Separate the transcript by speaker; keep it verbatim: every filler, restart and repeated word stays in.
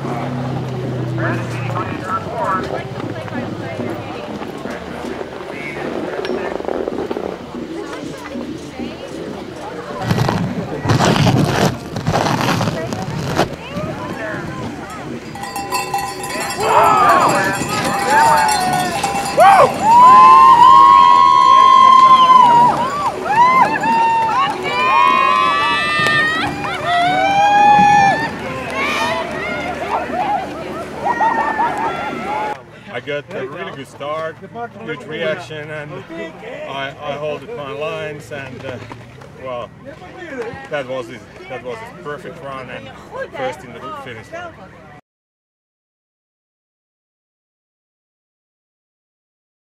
Speaker 1: I got a really good start, good reaction, and I, I holded my lines, and uh, well, that was it. That was a perfect run and first in the finish line.